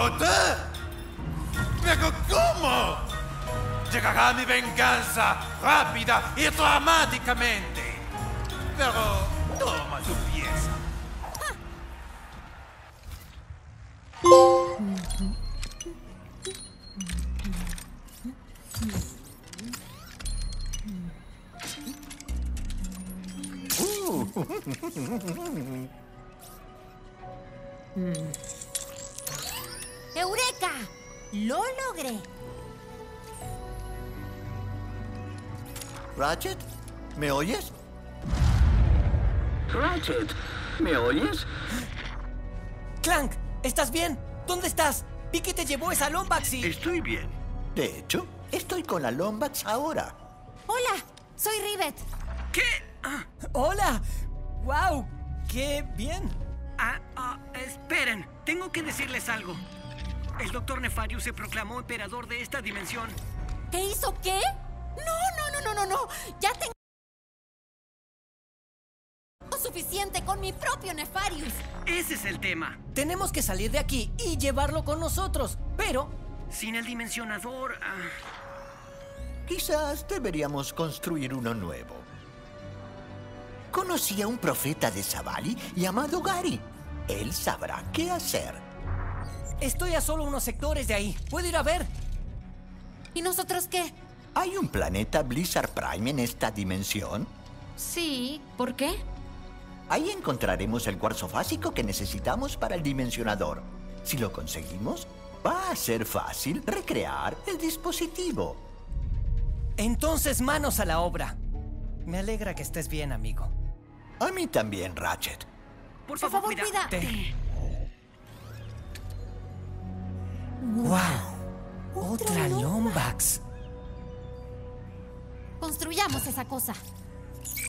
¿Idiota? ¿Pero cómo? Llegará mi venganza rápida y dramáticamente. Pero toma tu pieza. ¡Eureka! ¡Lo logré! Ratchet, ¿me oyes? Ratchet, ¿me oyes? Clank, ¿estás bien? ¿Dónde estás? Vi que te llevó esa Lombax y... Estoy bien. De hecho, estoy con la Lombax ahora. ¡Hola! Soy Rivet. ¿Qué? ¡Hola! ¡Wow! ¡Qué bien! Esperen, tengo que decirles algo. El Dr. Nefarius se proclamó emperador de esta dimensión. ¿Qué hizo qué? No. Ya tengo suficiente con mi propio Nefarius. Ese es el tema. Tenemos que salir de aquí y llevarlo con nosotros, pero... Sin el dimensionador... Quizás deberíamos construir uno nuevo. Conocí a un profeta de Zavali llamado Gary. Él sabrá qué hacer. Estoy a solo unos sectores de ahí. ¿Puedo ir a ver? ¿Y nosotros qué? ¿Hay un planeta Blizzard Prime en esta dimensión? Sí, ¿por qué? Ahí encontraremos el cuarzo fásico que necesitamos para el dimensionador. Si lo conseguimos, va a ser fácil recrear el dispositivo. Entonces, manos a la obra. Me alegra que estés bien, amigo. A mí también, Ratchet. Por Por favor, favor, cuida. ¡Wow! ¡Otra Lombax! Construyamos esa cosa.